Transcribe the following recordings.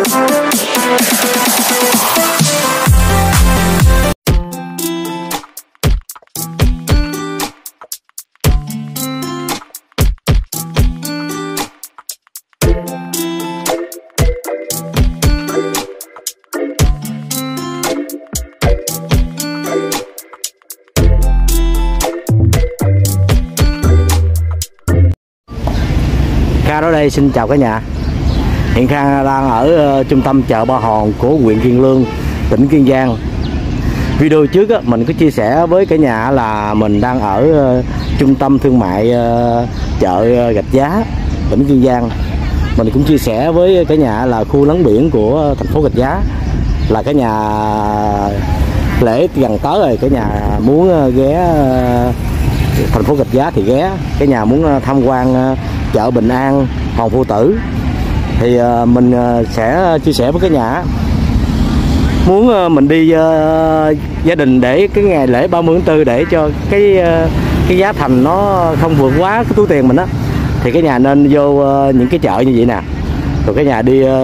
Đó đây, xin chào cả nhà. Hiện Khang đang ở trung tâm chợ Ba Hòn của huyện Kiên Lương, tỉnh Kiên Giang. Video trước mình có chia sẻ với cả nhà là mình đang ở trung tâm thương mại chợ Gạch Giá, tỉnh Kiên Giang. Mình cũng chia sẻ với cả nhà là khu lấn biển của thành phố Gạch Giá, là cả nhà lễ gần tới rồi, cả nhà muốn ghé thành phố Gạch Giá thì ghé, cả nhà muốn tham quan chợ Bình An, Hòn Phụ Tử thì mình sẽ chia sẻ với cả nhà. Muốn mình đi gia đình để cái ngày lễ 30 tháng 4 để cho cái giá thành nó không vượt quá cái túi tiền mình á, thì cả nhà nên vô những cái chợ như vậy nè, rồi cả nhà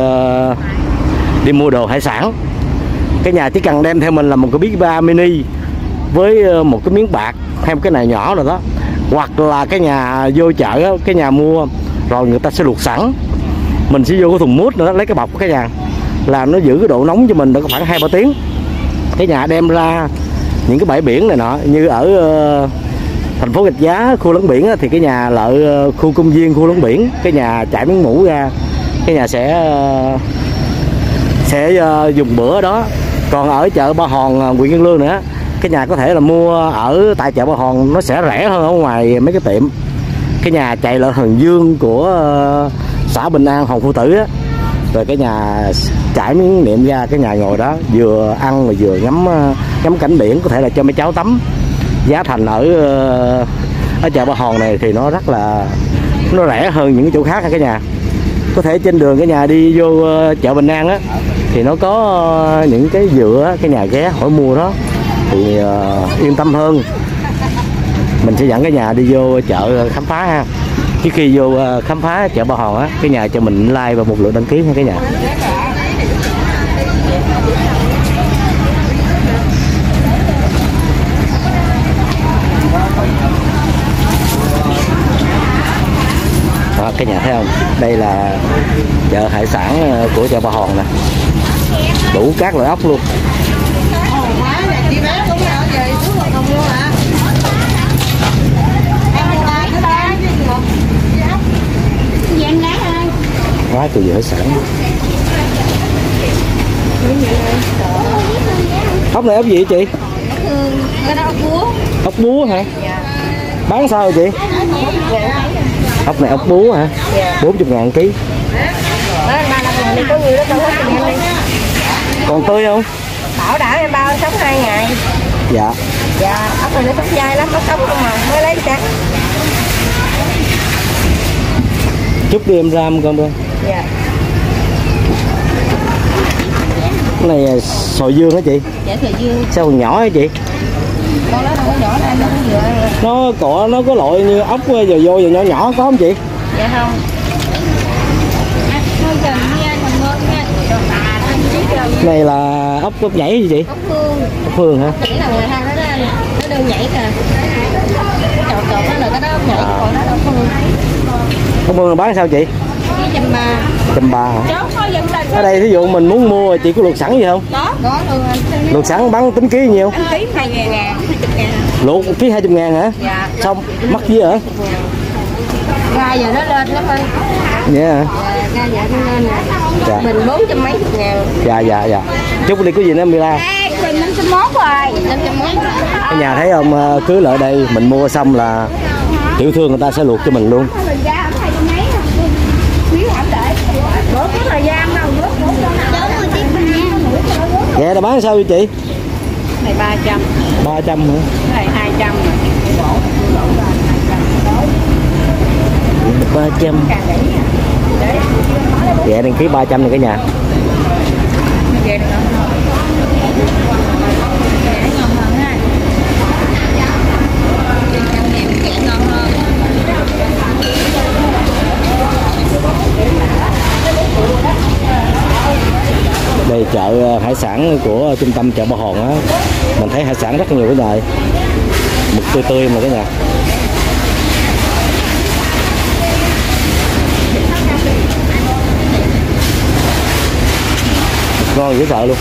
đi mua đồ hải sản. Cái nhà chỉ cần đem theo mình là một cái big bar mini với một cái miếng bạc hay một cái này nhỏ rồi đó, hoặc là cái nhà vô chợ đó, cái nhà mua rồi người ta sẽ luộc sẵn, mình sẽ vô cái thùng mút nữa, lấy cái bọc của cái nhà là nó giữ cái độ nóng cho mình được khoảng 2-3 tiếng. Cái nhà đem ra những cái bãi biển này nọ, như ở thành phố Gạch Giá khu lấn biển thì cái nhà lợi khu công viên khu lấn biển, cái nhà chạy miếng mũ ra, cái nhà sẽ dùng bữa ở đó. Còn ở chợ Ba Hòn huyện Kiên Lương nữa, cái nhà có thể là mua ở tại chợ Ba Hòn nó sẽ rẻ hơn ở ngoài mấy cái tiệm. Cái nhà chạy lại Hòn Dương của xã Bình An, Hòn Phụ Tử á, rồi cái nhà trải miếng niệm ra, cái nhà ngồi đó vừa ăn rồi vừa ngắm cảnh biển, có thể là cho mấy cháu tắm. Giá thành ở chợ Ba Hòn này thì nó rất là nó rẻ hơn những cái chỗ khác. Cái nhà có thể trên đường cái nhà đi vô chợ Bình An á thì nó có những cái dừa, cái nhà ghé hỏi mua đó thì yên tâm hơn. Mình sẽ dẫn cái nhà đi vô chợ khám phá ha. Trước khi vô khám phá chợ Ba Hòn á, cái nhà cho mình like và một lượt đăng ký nha cái nhà. Đó, cái nhà thấy không? Đây là chợ hải sản của chợ Ba Hòn nè, đủ các loại ốc luôn. Quá trời gì hải sản. Ốc này ốc gì chị? Ốc búa. Ốc búa hả? Bán sao rồi chị? Ốc này ốc búa hả? 40.000 ký. Còn tươi không? Bảo đảm em bao sống 2 ngày. Dạ. Dạ, ốc này nó sống dai lắm, nó sống không mà mới lấy chắc. Chút đi em ram con luôn. Dạ. Cái này sồi dương hả chị? Dạ, sồi dương. Sao còn nhỏ hả chị? Con đó đâu có nhỏ đâu, nó vừa. Nó có loại như ốc giờ vô giờ nhỏ nhỏ có không chị? Dạ không. Này là ốc nhảy gì chị? Ốc hương. Ốc hương hả? Nhảy là người ta nó đơn nhảy kìa. Cái chậu đó là cái đó ốc nhảy, còn đó là ốc hương. Ốc hương là bán sao chị? 130. hả? Ở đây thí dụ mình muốn mua chị có luộc sẵn gì không? Có luôn. Luộc sẵn bán tính ký nhiêu? Ký 20.000. Luộc ký 20.000 hả? Dạ. Xong mắc gì hả? Ra giờ nó lên lắm ơi. Dạ hả? Ra giờ nó lên nè. Dạ. Bình 400 mấy chục ngàn. Dạ. Chút đi có gì nữa Mila? Bình 501 rồi. 501. Cái nhà thấy không, cứ lại đây mình mua xong là tiểu thương người ta sẽ luộc cho mình luôn. Bữa có thời gian đâu. Dạ nó bán sao vậy chị? Này 300. 300 hả? Này 200. 300. Dạ đăng ký 300 này cả nhà. chợ hải sản của trung tâm chợ Ba Hòn á, mình thấy hải sản rất nhiều cái nhà, mực tươi tươi mà cái nhà. Ngon dễ sợ luôn.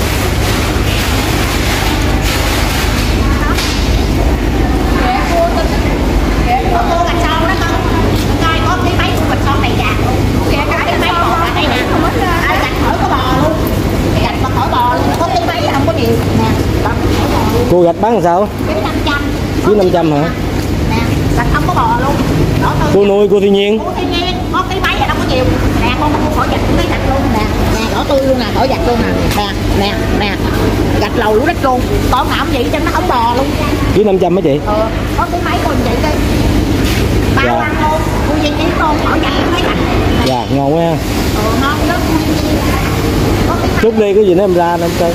Cua gạch bán làm sao? Chứ 500 hả? Nè, gạch không có bò luôn. Cua nuôi, cua thiên nhiên. Cua thiên nhiên, có cái mấy đâu có nhiều. Nè, con khỏi gạch cái gạch luôn nè. Nè, đỏ tươi luôn nè, khỏi gạch luôn nè. Nè, nè. Gạch lầu lũ đất luôn. Con nào vậy cho nó không bò luôn. Chứ 500 hả chị? Có cái mấy con vậy đi. Bao ăn luôn. Cua gì chỉ con khỏi gạch mấy gạch. Dạ, ngon quá ha. Ngon lắm. Chút đi có gì nữa em ra em chơi.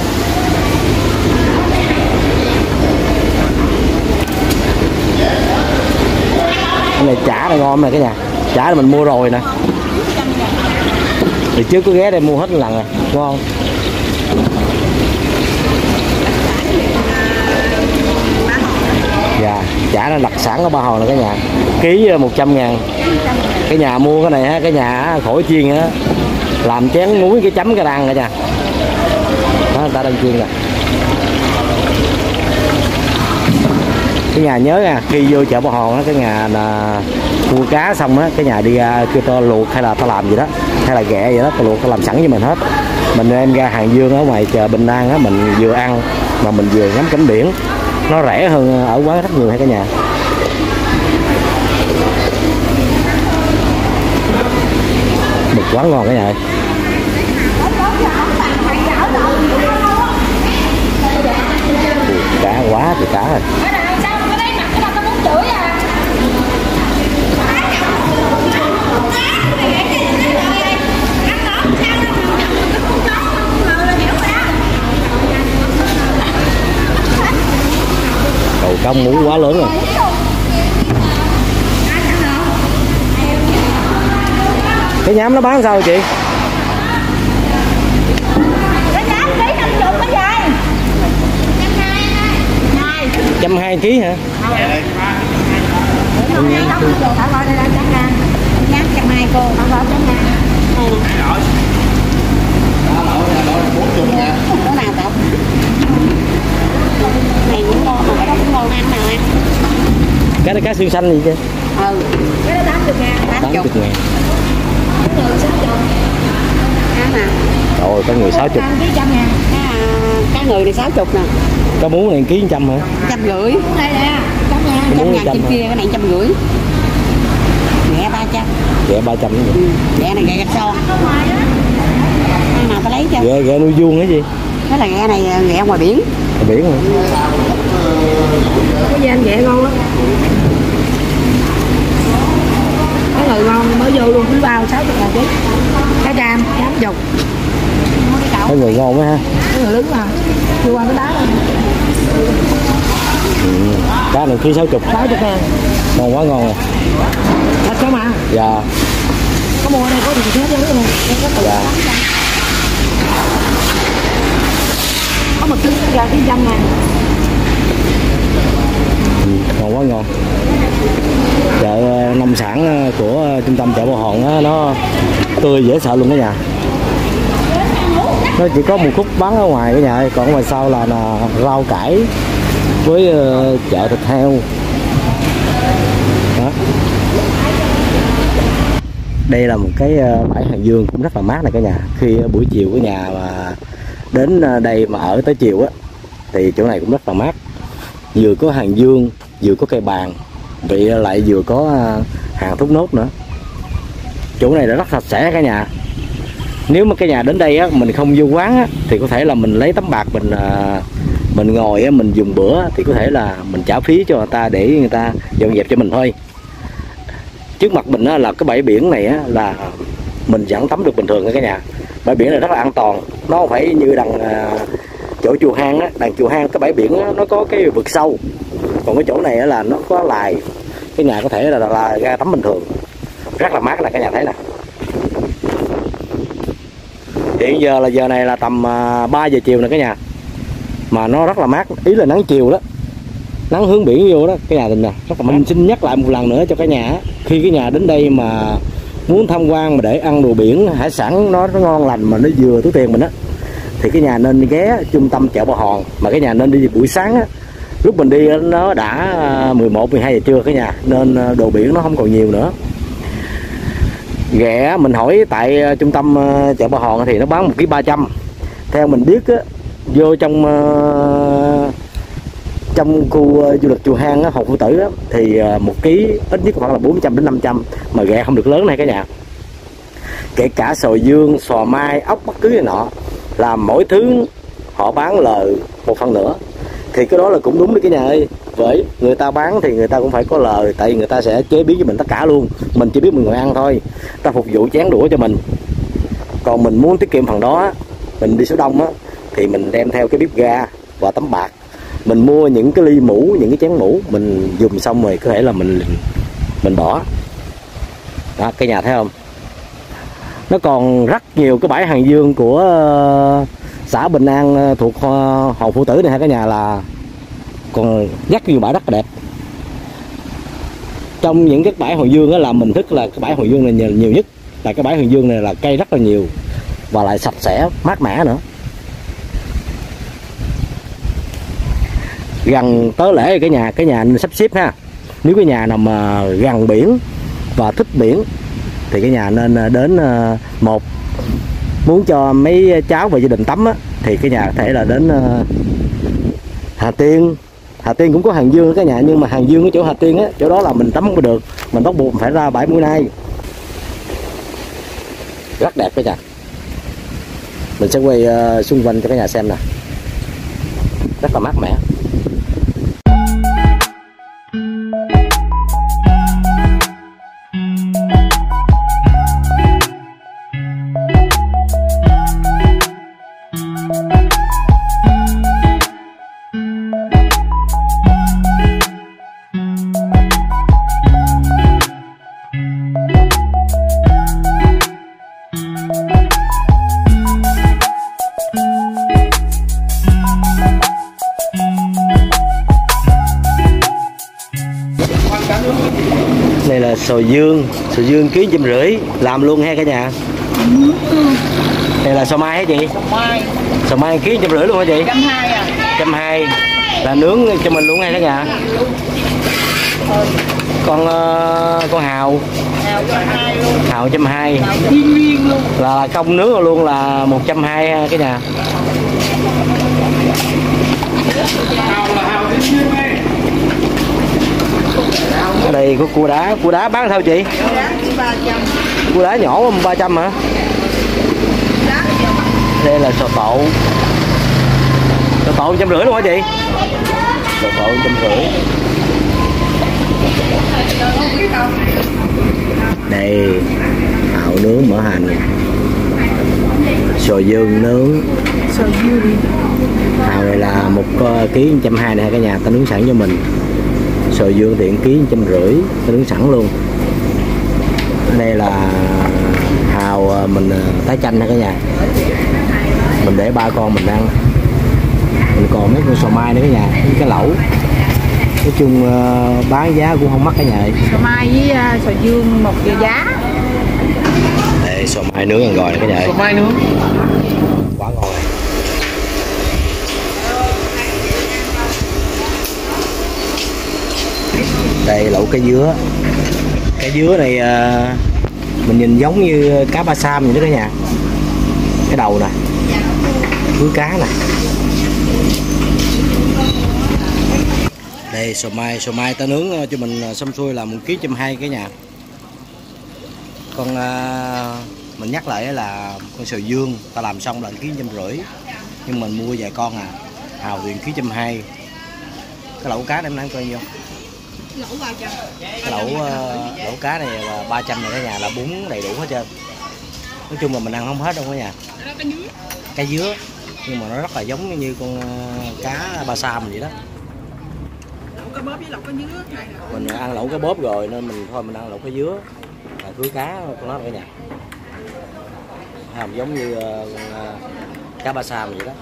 Cái này chả này ngon này cái nhà. Chả là mình mua rồi nè. Thì trước có ghé đây mua hết một lần rồi, ngon. Dạ, chả là đặc sản ở Ba Hòn là cái nhà. Ký 100.000. Cái nhà mua cái này ha, cái nhà khỏi chiên á. Làm chén muối cái chấm cái răng rồi nha. Đó, người ta đang chiên rồi. Cái nhà nhớ nha, khi vô chợ Ba Hòn á, cái nhà là mua cá xong á, cái nhà đi ra kêu tao luộc hay là tao làm gì đó, hay là ghẹ vậy đó, tao luộc tao làm sẵn cho mình hết. Mình đem ra Hàng Dương ở ngoài chợ Bình An á, mình vừa ăn mà mình vừa ngắm cảnh biển, nó rẻ hơn ở quán rất nhiều hay cả nhà. Mực quán ngon cả nhà ơi. Cá quá thì cá rồi. Cầu công muốn quá lớn rồi. Cái nhám nó bán sao vậy chị? Cái nhám ký 50 mấy vậy? 120 kg hả? Nhám 120 cô, không có 120. Cái nào cậu? Này cũng ngon mà cái đó cũng ngon ăn nào ăn. Cái đó cá xương xanh gì chứ? Cái đó 80.000. 80.000. Cái người 60. Ăn nè. Rồi có người 60. Ký 100.000. Cái người này 60 nè. Có muốn này ký 100 hả? 150. Đây nè. 100.000 trên kia, cái này 150. Ghẹ 300. Ghẹ 300 nữa. Ghẹ này ghẹ gạch son. Nào ta lấy cho. Ghẹ nuôi vuông hả gì? Cái là ghẹ này ghẹ ngoài biển. Ngoài biển hả? Cái gì anh ghẹ ngon lắm. Cái người ngon mới vô luôn, cứ bao 60.000 ký. Cái cam 80. Cái người ngon quá ha. Cái người lớn mà. Chưa qua cái đá đâu. Cá này ký 60. 60.000. Ngon quá ngon rồi. Thật không ạ? Dạ. Có mua ở đây có gì hết đó này. Dạ. Có một ký ra 100.000. Ngon quá ngon. Chợ nông sản của trung tâm chợ Ba Hòn á, nó tươi dễ sợ luôn cả nhà. Nó chỉ có một khúc bán ở ngoài cái nhà, còn ngoài sau là rau cải với chợ thịt heo. Đó. Đây là một cái bãi Hàng Dương cũng rất là mát này cả nhà. Khi buổi chiều của nhà mà đến đây mà ở tới chiều á thì chỗ này cũng rất là mát. Vừa có Hàng Dương, vừa có cây bàn, vậy lại vừa có hàng thốt nốt nữa. Chỗ này là rất sạch sẽ cả nhà. Nếu mà cái nhà đến đây á, mình không vô quán á, thì có thể là mình lấy tấm bạc mình ngồi á, mình dùng bữa thì có thể là mình trả phí cho người ta để người ta dọn dẹp cho mình thôi. Trước mặt mình á, là cái bãi biển này á, là mình vẫn tắm được bình thường cả nhà. Bãi biển này rất là an toàn, nó không phải như đằng chỗ chùa Hang á, đằng chùa Hang cái bãi biển á, nó có cái vực sâu, còn cái chỗ này á, là nó có lài, cái nhà có thể là ra tắm bình thường, rất là mát là cả nhà thấy nè. Hiện giờ là giờ này là tầm 3 giờ chiều nè cả nhà, mà nó rất là mát, ý là nắng chiều đó, nắng hướng biển vô đó cái nhà mình nè, rất là mát. Mình xin nhắc lại một lần nữa cho cả nhà, khi cái nhà đến đây mà muốn tham quan mà để ăn đồ biển hải sản nó ngon lành mà nó vừa túi tiền mình á, thì cái nhà nên ghé trung tâm chợ Ba Hòn. Mà cái nhà nên đi buổi sáng á, lúc mình đi nó đã 11-12 giờ trưa cái nhà, nên đồ biển nó không còn nhiều nữa. Ghẹ mình hỏi tại trung tâm chợ Ba Hòn thì nó bán 1 kg 300. Theo mình biết á, vô trong khu du lịch Chùa Hang á, Hòn Phụ Tử á, thì 1 kg ít nhất khoảng là 400 đến 500, mà ghẹ không được lớn này cả nhà. Kể cả sò dương, sò mai, ốc bất cứ gì nọ, là mỗi thứ họ bán lời 1/2. Thì cái đó là cũng đúng đấy cả nhà ơi. Với người ta bán thì người ta cũng phải có lời, tại vì người ta sẽ chế biến cho mình tất cả luôn, mình chỉ biết mình ngồi ăn thôi, ta phục vụ chén đũa cho mình. Còn mình muốn tiết kiệm phần đó, mình đi số đông á, thì mình đem theo cái bếp ga và tấm bạc, mình mua những cái ly mũ, những cái chén mũ, mình dùng xong rồi có thể là mình bỏ đó, cái nhà thấy không. Nó còn rất nhiều cái bãi hàng dương của xã Bình An thuộc Hòn Phụ Tử này ha cả nhà, là còn rất nhiều bãi rất là đẹp. Trong những cái bãi Hòn Dương á, là mình thích là cái bãi Hòn Dương này nhiều nhất, là cái bãi Hòn Dương này là cây rất là nhiều và lại sạch sẽ mát mẻ nữa. Gần tới lễ cái nhà nên sắp xếp ha. Nếu cái nhà nào mà gần biển và thích biển thì cái nhà nên đến một muốn cho mấy cháu và gia đình tắm á, thì cái nhà có thể là đến Hà Tiên. Hà Tiên cũng có hàng dương cả nhà, nhưng mà hàng dương ở chỗ Hà Tiên á, chỗ đó là mình tắm không được, mình bắt buộc phải ra bãi Mũi Nai. Rất đẹp cả nhà. Mình sẽ quay xung quanh cho cả nhà xem nè, rất là mát mẻ. Đây là sò dương ký 150 làm luôn ha cả nhà. Đây là sò mai hả chị? Sò mai ký 150 luôn hả chị? 120 à. 120 là nướng cho mình luôn ha cả nhà. Con hào 120 luôn. Hào 120. Hào thiên nhiên luôn. Là không nướng luôn là 120 ha cả nhà. Ở đây có cua đá bán sao chị? Cua đá nhỏ 300 hả? Đây là sò tộ. Sò tộ 150 luôn hả chị? Sò tộ 150. Đây hào nướng mỡ hành, sò dương nướng. Hào này là 1 kg 120 này cả nhà, ta nướng sẵn cho mình. Sò dương thì 1 kg 150, ta nướng sẵn luôn. Đây là hào mình tái chanh ha cả nhà, mình để 3 con mình ăn. Mình còn mấy con sò mai nữa cả nhà, cái lẩu. Nói chung bán giá cũng không mắc cả nhà. Sò mai với sò dương 1 giờ giá. Đây sò mai nướng ăn gỏi này cả nhà. Sò mai nướng Quá ngon này. Đây lẩu cá dứa. Cá dứa này mình nhìn giống như cá ba sam vậy đó cả nhà. Cái đầu nè, cuối cá nè. Đây sò mai ta nướng cho mình xong xuôi là 1 kg 120 cả nhà. Con mình nhắc lại là con sò dương ta làm xong là 1 kg 150, nhưng mình mua vài con à. Hào thì 1 kg 120. Cái lẩu cá này em ăn coi nhiêu? lẩu 300. Cái lẩu cá này là 300 này cả nhà, là bún đầy đủ hết trơn. Nói chung là mình ăn không hết đâu cả nhà. Cá dứa nhưng mà nó rất là giống như con cá ba sa mình vậy đó. Lẩu cá bóp với lẩu cá dứa này. Mình ăn lẩu cá bóp rồi nên mình ăn lẩu cá dứa là cưới cá con nó cả nhà. giống như cá ba sam vậy đó.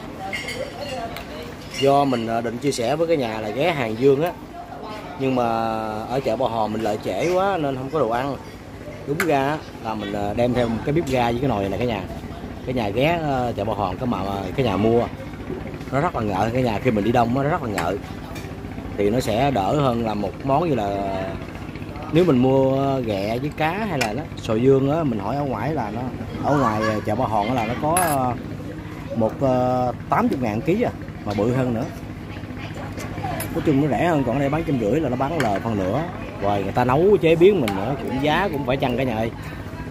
Do mình định chia sẻ với cái nhà là ghé Hàng Dương á, nhưng mà ở chợ Bò Hò mình lại trễ quá nên không có đồ ăn. Đúng ra là mình đem theo cái bếp ga với cái nồi này cái nhà ghé chợ Bò Hò cái nhà mua nó rất là ngợ, cái nhà khi mình đi đông nó rất là ngợ, thì nó sẽ đỡ hơn là một món như là nếu mình mua ghẹ với cá hay là nó sò dương á. Mình hỏi ở ngoài là nó ở ngoài chợ Bò Hòn là nó có 80.000 ký à, mà bự hơn nữa. Nói chung nó rẻ hơn, còn ở đây bán 150 là nó bán lời phân nửa, rồi người ta nấu chế biến mình nữa, cũng giá cũng phải chăng cả nhà ơi.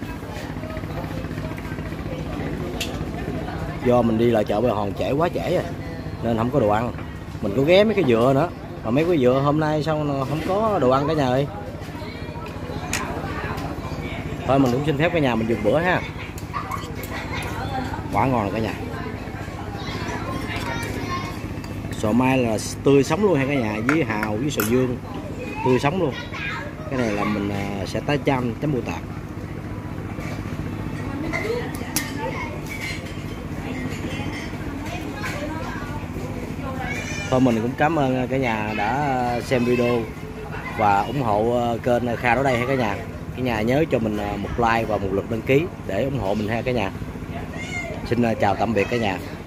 Do mình đi lại chợ Bò Hòn trễ quá trễ rồi nên không có đồ ăn. Mình có ghé mấy cái dừa nữa mà mấy cái dừa hôm nay sao không có đồ ăn cả nhà ơi. Thôi mình cũng xin phép cả nhà mình dùng bữa ha. Quá ngon rồi cả nhà. Sò mai là tươi sống luôn ha cả nhà, với hào với sò dương tươi sống luôn. Cái này là mình sẽ tái chăm bù tạt. Thôi mình cũng cảm ơn cả nhà đã xem video và ủng hộ kênh Kha Đó Đây ha cả nhà. Cả nhà nhớ cho mình một like và một lượt đăng ký để ủng hộ mình ha cả nhà. Xin chào tạm biệt cả nhà.